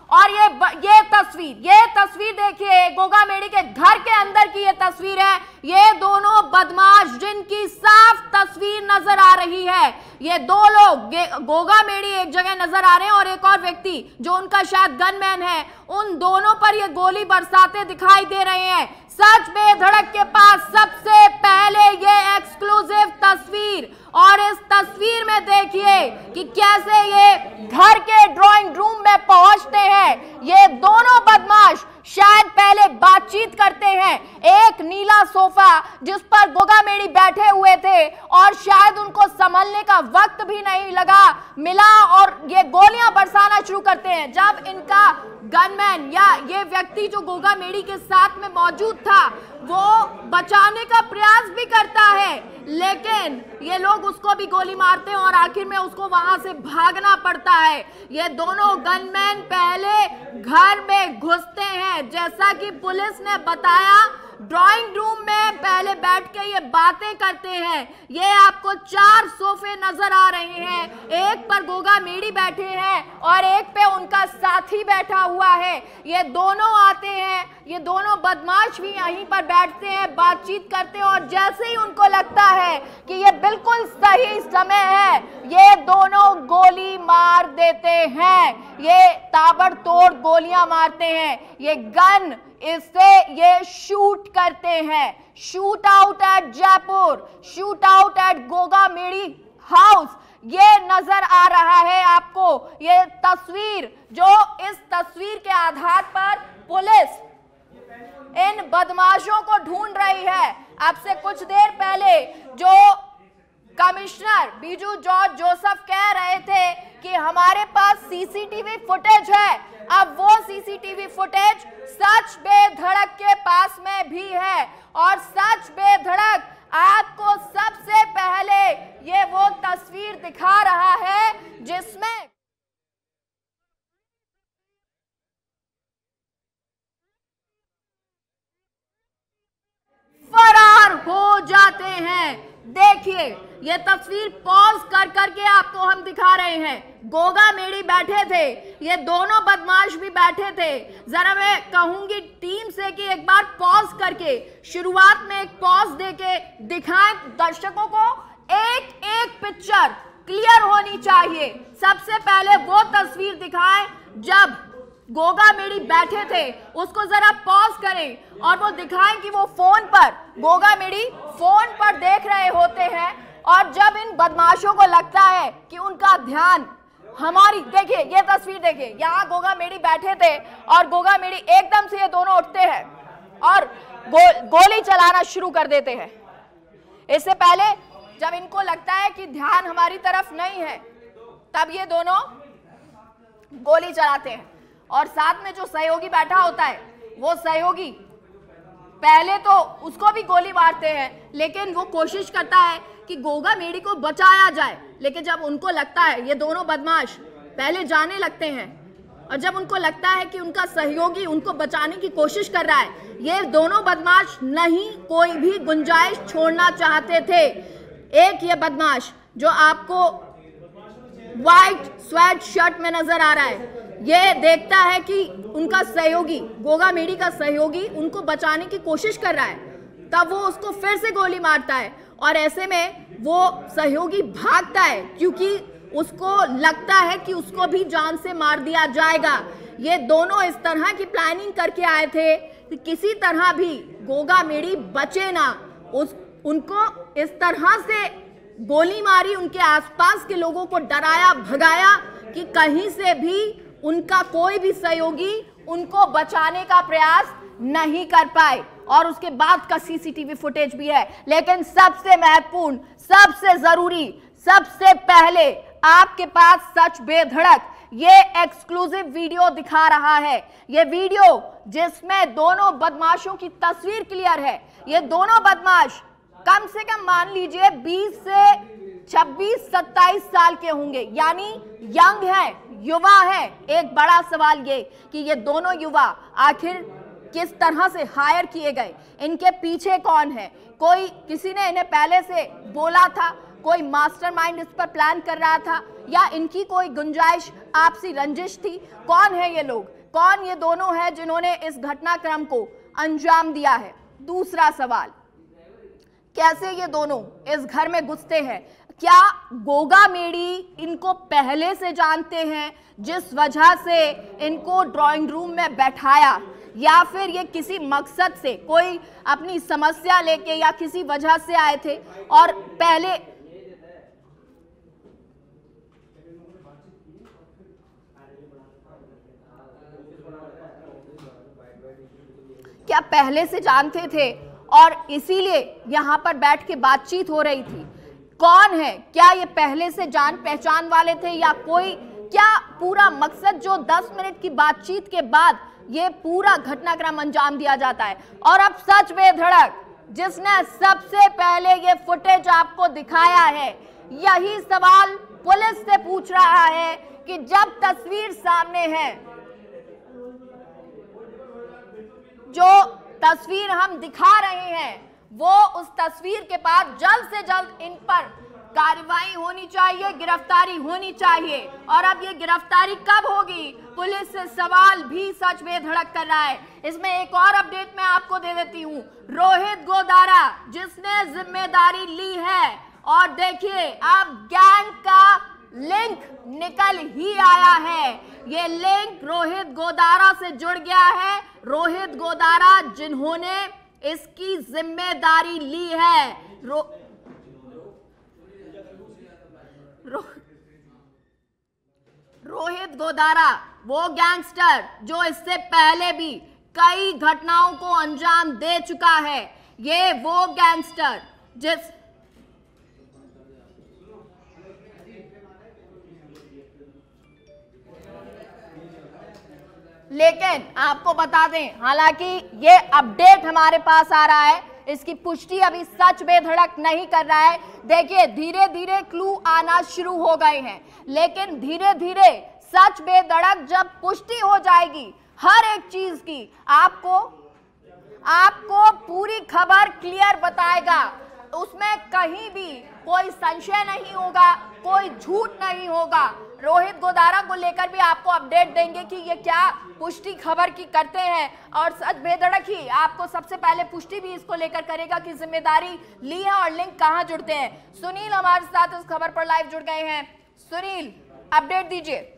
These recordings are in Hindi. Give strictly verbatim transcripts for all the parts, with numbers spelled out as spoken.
और ये ये तस्वीर ये तस्वीर देखिए, गोगामेडी के घर के अंदर की ये तस्वीर है। ये दोनों बदमाश जिनकी साफ तस्वीर नजर आ रही है, ये दो लोग गोगामेडी एक जगह नजर आ रहे हैं और एक और व्यक्ति जो उनका शायद गनमैन है, उन दोनों पर ये गोली बरसाते दिखाई दे रहे हैं। सच बेधड़क के पास सबसे पहले ये एक्सक्लूसिव तस्वीर, और इस तस्वीर में देखिए कि कैसे ये घर के ड्राइंग रूम में पहुंचते हैं। ये दोनों बदमाश शायद पहले बातचीत करते हैं। एक नीला सोफा जिस पर गोगामेडी बैठे हुए थे और शायद उनको संभलने का वक्त भी नहीं लगा मिला और ये गोलियां बरसाना शुरू करते हैं। जब इनका गनमैन या ये व्यक्ति जो गोगामेडी के साथ में मौजूद था वो बचाने का प्रयास भी करता है, लेकिन ये लोग उसको भी गोली मारते हैं और आखिर में उसको वहां से भागना पड़ता है। ये दोनों गनमैन पहले घर में घुसते हैं, जैसा कि पुलिस ने बताया ड्राइंग रूम में पहले बैठ के ये बातें करते हैं। ये आपको चार सोफे नजर आ रहे हैं, एक पर गोगामेडी बैठे हैं और एक पे उनका साथी बैठा हुआ है। ये दोनों आते हैं, ये दोनों बदमाश भी यहीं पर बैठते हैं, बातचीत करते हैं और जैसे ही उनको लगता है कि ये बिल्कुल सही समय है, ये दोनों गोली मार देते हैं। ये ताबड़तोड़ गोलियां मारते हैं। ये गन इससे ये शूट करते हैं। Shoot out at Jaipur, shoot out at Gogamedi house, ये नजर आ रहा है आपको। ये तस्वीर, जो इस तस्वीर के आधार पर पुलिस इन बदमाशों को ढूंढ रही है। अब से कुछ देर पहले जो कमिश्नर बीजू जॉर्ज जोसेफ कह रहे थे कि हमारे पास सीसीटीवी फुटेज है, अब वो सीसीटीवी फुटेज सच बेधड़क के पास में भी है। और सच बेधड़क आपको सबसे पहले ये वो तस्वीर दिखा रहा है जिसमें फरार हो जाते हैं। देखिए ये तस्वीर पॉज कर करके आपको हम दिखा रहे हैं। गोगामेडी बैठे थे, ये दोनों बदमाश भी बैठे थे। जरा मैं कहूंगी टीम से कि एक बार पॉज करके शुरुआत में एक पॉज देके दिखाएं दर्शकों को। एक एक पिक्चर क्लियर होनी चाहिए। सबसे पहले वो तस्वीर दिखाएं जब गोगामेडी बैठे थे, उसको जरा पॉज करें और वो दिखाएं कि वो फोन पर, गोगामेडी फोन पर देख रहे होते हैं और जब इन बदमाशों को लगता है कि उनका ध्यान हमारी, देखिए ये तस्वीर देखिए, यहाँ गोगामेडी बैठे थे और गोगामेडी एकदम से ये दोनों उठते हैं और गो, गोली चलाना शुरू कर देते हैं। इससे पहले जब इनको लगता है कि ध्यान हमारी तरफ नहीं है तब ये दोनों गोली चलाते हैं। और साथ में जो सहयोगी बैठा होता है वो सहयोगी पहले तो उसको भी गोली मारते हैं, लेकिन वो कोशिश करता है कि गोगामेडी को बचाया जाए। लेकिन जब उनको लगता है, ये दोनों बदमाश पहले जाने लगते हैं और जब उनको लगता है कि उनका सहयोगी उनको बचाने की कोशिश कर रहा है, ये दोनों बदमाश नहीं कोई भी गुंजाइश छोड़ना चाहते थे। एक ये बदमाश जो आपको व्हाइट स्वेट शर्ट में नजर आ रहा है, ये देखता है कि उनका सहयोगी, गोगामेडी का सहयोगी उनको बचाने की कोशिश कर रहा है, तब वो उसको फिर से गोली मारता है और ऐसे में वो सहयोगी भागता है क्योंकि उसको लगता है कि उसको भी जान से मार दिया जाएगा। ये दोनों इस तरह की प्लानिंग करके आए थे कि किसी तरह भी गोगामेडी बचे ना। उस उनको इस तरह से गोली मारी, उनके आसपास के लोगों को डराया भगाया कि कहीं से भी उनका कोई भी सहयोगी उनको बचाने का प्रयास नहीं कर पाए। और उसके बाद का सीसीटीवी फुटेज भी है। लेकिन सबसे महत्वपूर्ण, सबसे जरूरी, सबसे पहले आपके पास सच बेधड़क ये एक्सक्लूसिव वीडियो दिखा रहा है। ये वीडियो जिसमें दोनों बदमाशों की तस्वीर क्लियर है। ये दोनों बदमाश कम से कम मान लीजिए बीस से छब्बीस सत्ताईस साल के होंगे, यानी यंग हैं, युवा हैं। एक बड़ा सवाल ये कि ये दोनों युवा आखिर किस तरह से हायर किए गए, इनके पीछे कौन है? कोई किसी ने इन्हें पहले से बोला था, कोई मास्टरमाइंड इस पर प्लान कर रहा था या इनकी कोई गुंजाइश आपसी रंजिश थी? कौन है ये लोग? कौन ये दोनों हैं जिन्होंने इस घटनाक्रम को अंजाम दिया है? दूसरा सवाल, कैसे ये दोनों इस घर में घुसते हैं? क्या गोगा मेडी इनको पहले से जानते हैं जिस वजह से इनको ड्राइंग रूम में बैठाया, या फिर ये किसी मकसद से कोई अपनी समस्या लेके या किसी वजह से आए थे और पहले क्या पहले से जानते थे और इसीलिए यहां पर बैठ के बातचीत हो रही थी? कौन है? क्या ये पहले से जान पहचान वाले थे या कोई, क्या पूरा मकसद जो दस मिनट की बातचीत के बाद ये पूरा घटनाक्रम अंजाम दिया जाता है? और अब सच बेधड़क जिसने सबसे पहले ये फुटेज आपको दिखाया है, यही सवाल पुलिस से पूछ रहा है कि जब तस्वीर सामने है, जो तस्वीर हम दिखा रहे हैं, वो उस तस्वीर के बाद जल्द से जल्द इन पर कार्रवाई होनी चाहिए, गिरफ्तारी होनी चाहिए। और अब ये गिरफ्तारी कब होगी, पुलिस से सवाल भी सच में धड़क कर रहा है। इसमें एक और अपडेट मैं आपको दे देती हूँ। रोहित गोदारा जिसने जिम्मेदारी ली है, और देखिए अब गैंग का लिंक निकल ही आया है। ये लिंक रोहित गोदारा से जुड़ गया है। रोहित गोदारा जिन्होंने इसकी जिम्मेदारी ली है, रो, रो, रोहित गोदारा वो गैंगस्टर जो इससे पहले भी कई घटनाओं को अंजाम दे चुका है। ये वो गैंगस्टर जिस लेकिन आपको बता दें, हालांकि ये अपडेट हमारे पास आ रहा है, इसकी पुष्टि अभी सच बेधड़क नहीं कर रहा है। देखिए धीरे धीरे क्लू आना शुरू हो गए हैं, लेकिन धीरे धीरे सच बेधड़क जब पुष्टि हो जाएगी हर एक चीज की, आपको आपको पूरी खबर क्लियर बताएगा। उसमें कहीं भी कोई संशय नहीं होगा, कोई झूठ नहीं होगा। रोहित गोदारा को लेकर भी आपको अपडेट देंगे कि ये क्या पुष्टि खबर की करते हैं, और सच बेधड़क ही आपको सबसे पहले पुष्टि भी इसको लेकर करेगा कि जिम्मेदारी ली है और लिंक कहां जुड़ते हैं। सुनील हमारे साथ इस खबर पर लाइव जुड़ गए हैं। सुनील, अपडेट दीजिए।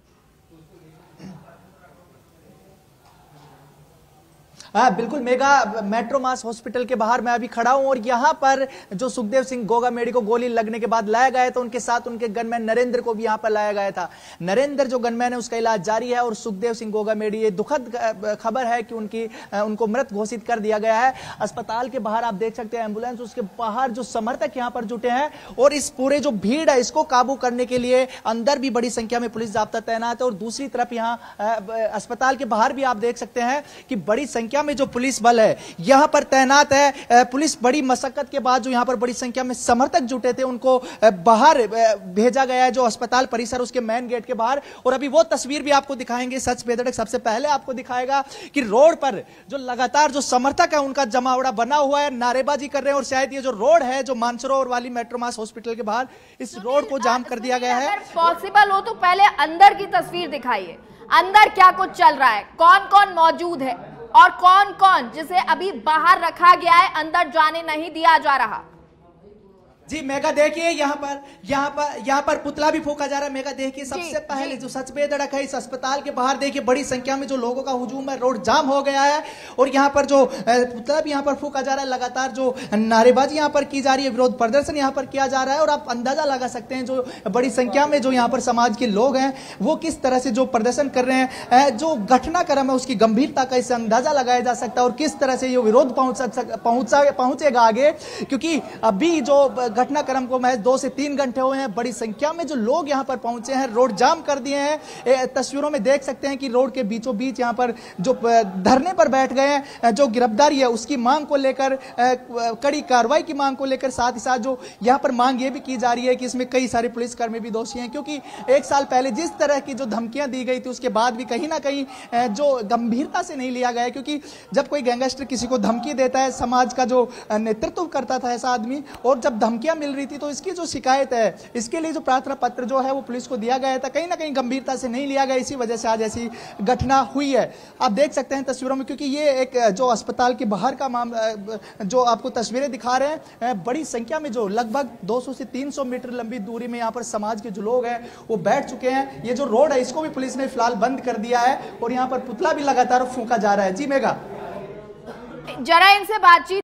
हाँ बिल्कुल मेगा, मेट्रो मास हॉस्पिटल के बाहर मैं अभी खड़ा हूं और यहां पर जो सुखदेव सिंह गोगा मेडी को गोली लगने के बाद लाया गया था, उनके साथ उनके गनमैन नरेंद्र को भी यहां पर लाया गया था। नरेंद्र जो गनमैन है उसका इलाज जारी है, और सुखदेव सिंह गोगा मेडी, ये दुखद खबर है कि उनकी उनको मृत घोषित कर दिया गया है। अस्पताल के बाहर आप देख सकते हैं एम्बुलेंस, उसके बाहर जो समर्थक यहां पर जुटे हैं, और इस पूरे जो भीड़ है इसको काबू करने के लिए अंदर भी बड़ी संख्या में पुलिस जाब्ता तैनात है, और दूसरी तरफ यहाँ अस्पताल के बाहर भी आप देख सकते हैं कि बड़ी संख्या में जो पुलिस बल है यहां पर तैनात है। पुलिस बड़ी मशक्कत के बाद जो यहां पर बड़ी संख्या में समर्थक जुटे थे उनको बाहर भेजा गया है, जो अस्पताल परिसर उसके मेन गेट के बाहर। और अभी वो तस्वीर भी आपको दिखाएंगे सच बेधड़क। सबसे पहले आपको दिखाएगा कि रोड पर जो लगातार जो समर्थक है उनका जमावड़ा बना हुआ है, नारेबाजी कर रहे हैं, और शायद ये जो रोड है जो मानसरोवर वाली मेट्रो मास हॉस्पिटल के बाहर, इस रोड को जाम कर दिया गया है। अगर पॉसिबल हो तो पहले अंदर की तस्वीर दिखाइए, अंदर क्या कुछ चल रहा है, कौन कौन मौजूद है और कौन कौन जिसे अभी बाहर रखा गया है, अंदर जाने नहीं दिया जा रहा। जी मेगा देखिए, यहाँ पर यहाँ पर यहाँ पर पुतला भी फूका जा रहा है। मेगा देखिए, सबसे पहले जो सच बेधड़क है इस अस्पताल के बाहर देखिए बड़ी संख्या में जो लोगों का हुजूम है, रोड जाम हो गया है, और यहाँ पर जो पुतला भी यहाँ पर फूका जा रहा है, लगातार जो नारेबाजी यहाँ पर की जा रही है, विरोध प्रदर्शन यहाँ पर किया जा रहा है। और आप अंदाजा लगा सकते हैं जो बड़ी संख्या में जो यहाँ पर समाज के लोग हैं वो किस तरह से जो प्रदर्शन कर रहे हैं, जो घटनाक्रम है उसकी गंभीरता का इससे अंदाजा लगाया जा सकता है, और किस तरह से ये विरोध पहुंच पहुंचा पहुंचेगा आगे। क्योंकि अभी जो घटनाक्रम को महज दो से तीन घंटे हुए हैं, बड़ी संख्या में जो लोग यहां पर पहुंचे हैं, रोड जाम कर दिए हैं। तस्वीरों में देख सकते हैं कि रोड के बीचों बीच यहां पर जो धरने पर बैठ गए हैं, जो गिरफ्तारी है उसकी मांग को लेकर, कड़ी कार्रवाई की मांग को लेकर, साथ ही साथ जो यहां पर मांग ये भी की जा रही है कि इसमें कई सारे पुलिसकर्मी भी दोषी हैं। क्योंकि एक साल पहले जिस तरह की जो धमकियां दी गई थी उसके बाद भी कहीं ना कहीं जो गंभीरता से नहीं लिया गया। क्योंकि जब कोई गैंगस्टर किसी को धमकी देता है, समाज का जो नेतृत्व करता था ऐसा आदमी, और जब धमकी धमकियां मिल रही थी, तो इसकी जो शिकायत है, इसके लिए जो प्रार्थना पत्र जो है वो पुलिस को दिया गया था, कहीं ना कहीं गंभीरता से नहीं लिया गया, इसी वजह से आज ऐसी घटना हुई है। आप देख सकते हैं तस्वीरों में, क्योंकि ये एक जो अस्पताल के बाहर का मामला जो आपको तस्वीरें दिखा रहे हैं, बड़ी संख्या में जो लगभग दो सौ से तीन सौ मीटर लंबी दूरी में यहाँ पर समाज के जो लोग हैं वो बैठ चुके हैं। ये जो रोड है इसको भी पुलिस ने फिलहाल बंद कर दिया है और यहाँ पर पुतला भी लगातार फूंका जा रहा है। जी मेगा, जरा इनसे बातचीत